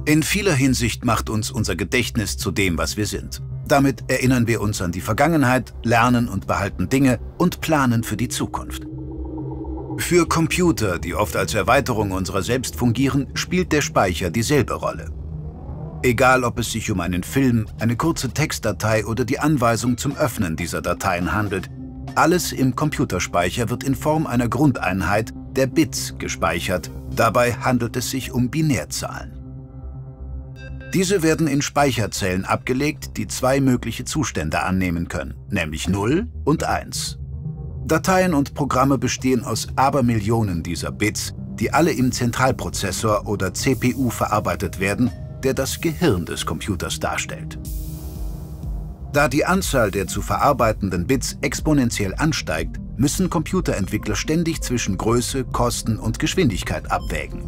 In vieler Hinsicht macht uns unser Gedächtnis zu dem, was wir sind. Damit erinnern wir uns an die Vergangenheit, lernen und behalten Dinge und planen für die Zukunft. Für Computer, die oft als Erweiterung unserer selbst fungieren, spielt der Speicher dieselbe Rolle. Egal, ob es sich um einen Film, eine kurze Textdatei oder die Anweisung zum Öffnen dieser Dateien handelt, alles im Computerspeicher wird in Form einer Grundeinheit, der Bits, gespeichert. Dabei handelt es sich um Binärzahlen. Diese werden in Speicherzellen abgelegt, die zwei mögliche Zustände annehmen können, nämlich 0 und 1. Dateien und Programme bestehen aus Abermillionen dieser Bits, die alle im Zentralprozessor oder CPU verarbeitet werden, der das Gehirn des Computers darstellt. Da die Anzahl der zu verarbeitenden Bits exponentiell ansteigt, müssen Computerentwickler ständig zwischen Größe, Kosten und Geschwindigkeit abwägen.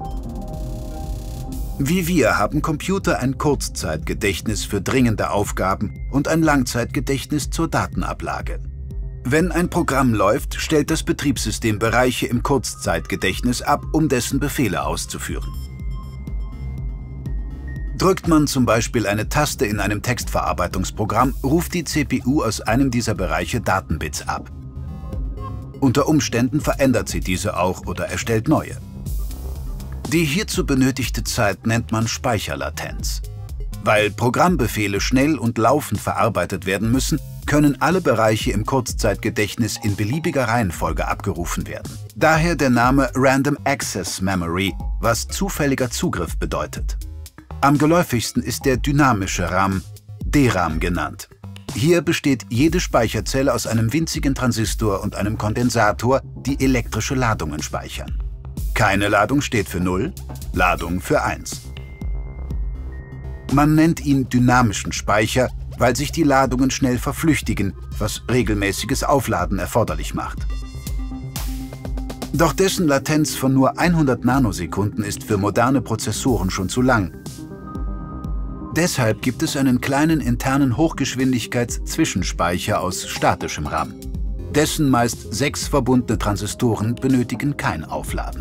Wie wir haben Computer ein Kurzzeitgedächtnis für dringende Aufgaben und ein Langzeitgedächtnis zur Datenablage. Wenn ein Programm läuft, stellt das Betriebssystem Bereiche im Kurzzeitgedächtnis ab, um dessen Befehle auszuführen. Drückt man zum Beispiel eine Taste in einem Textverarbeitungsprogramm, ruft die CPU aus einem dieser Bereiche Datenbits ab. Unter Umständen verändert sie diese auch oder erstellt neue. Die hierzu benötigte Zeit nennt man Speicherlatenz. Weil Programmbefehle schnell und laufend verarbeitet werden müssen, können alle Bereiche im Kurzzeitgedächtnis in beliebiger Reihenfolge abgerufen werden. Daher der Name Random Access Memory, was zufälliger Zugriff bedeutet. Am geläufigsten ist der dynamische RAM, DRAM genannt. Hier besteht jede Speicherzelle aus einem winzigen Transistor und einem Kondensator, die elektrische Ladungen speichern. Keine Ladung steht für 0, Ladung für 1. Man nennt ihn dynamischen Speicher, weil sich die Ladungen schnell verflüchtigen, was regelmäßiges Aufladen erforderlich macht. Doch dessen Latenz von nur 100 Nanosekunden ist für moderne Prozessoren schon zu lang. Deshalb gibt es einen kleinen internen Hochgeschwindigkeits-Zwischenspeicher aus statischem RAM. Dessen meist 6 verbundene Transistoren benötigen kein Aufladen.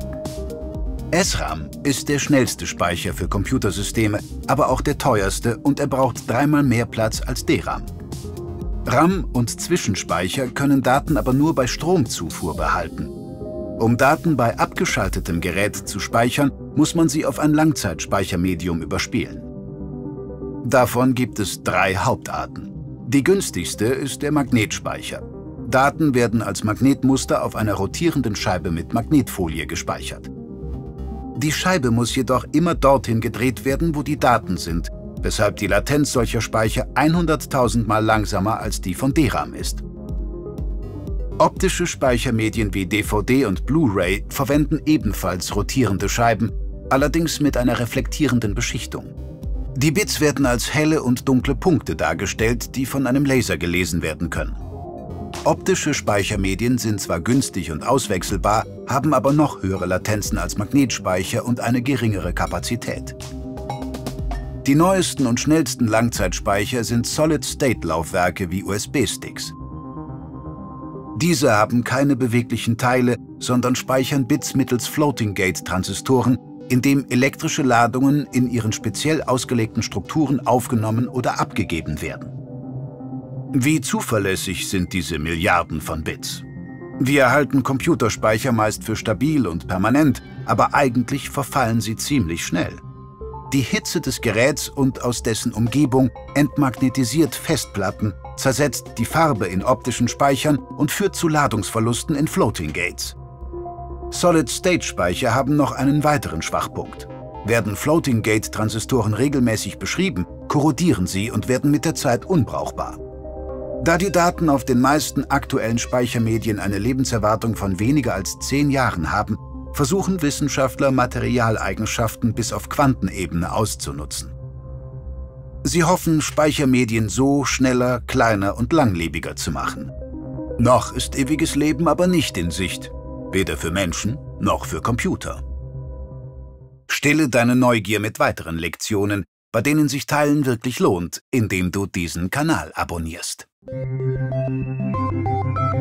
SRAM ist der schnellste Speicher für Computersysteme, aber auch der teuerste und er braucht 3-mal mehr Platz als DRAM. RAM und Zwischenspeicher können Daten aber nur bei Stromzufuhr behalten. Um Daten bei abgeschaltetem Gerät zu speichern, muss man sie auf ein Langzeitspeichermedium überspielen. Davon gibt es 3 Hauptarten. Die günstigste ist der Magnetspeicher. Daten werden als Magnetmuster auf einer rotierenden Scheibe mit Magnetfolie gespeichert. Die Scheibe muss jedoch immer dorthin gedreht werden, wo die Daten sind, weshalb die Latenz solcher Speicher 100.000 Mal langsamer als die von DRAM ist. Optische Speichermedien wie DVD und Blu-ray verwenden ebenfalls rotierende Scheiben, allerdings mit einer reflektierenden Beschichtung. Die Bits werden als helle und dunkle Punkte dargestellt, die von einem Laser gelesen werden können. Optische Speichermedien sind zwar günstig und auswechselbar, haben aber noch höhere Latenzen als Magnetspeicher und eine geringere Kapazität. Die neuesten und schnellsten Langzeitspeicher sind Solid-State-Laufwerke wie USB-Sticks. Diese haben keine beweglichen Teile, sondern speichern Bits mittels Floating-Gate-Transistoren, in dem elektrische Ladungen in ihren speziell ausgelegten Strukturen aufgenommen oder abgegeben werden. Wie zuverlässig sind diese Milliarden von Bits? Wir halten Computerspeicher meist für stabil und permanent, aber eigentlich verfallen sie ziemlich schnell. Die Hitze des Geräts und aus dessen Umgebung entmagnetisiert Festplatten, zersetzt die Farbe in optischen Speichern und führt zu Ladungsverlusten in Floating Gates. Solid-State-Speicher haben noch einen weiteren Schwachpunkt. Werden Floating-Gate-Transistoren regelmäßig beschrieben, korrodieren sie und werden mit der Zeit unbrauchbar. Da die Daten auf den meisten aktuellen Speichermedien eine Lebenserwartung von weniger als 10 Jahren haben, versuchen Wissenschaftler, Materialeigenschaften bis auf Quantenebene auszunutzen. Sie hoffen, Speichermedien so schneller, kleiner und langlebiger zu machen. Noch ist ewiges Leben aber nicht in Sicht, weder für Menschen noch für Computer. Stille deine Neugier mit weiteren Lektionen, bei denen sich Teilen wirklich lohnt, indem du diesen Kanal abonnierst.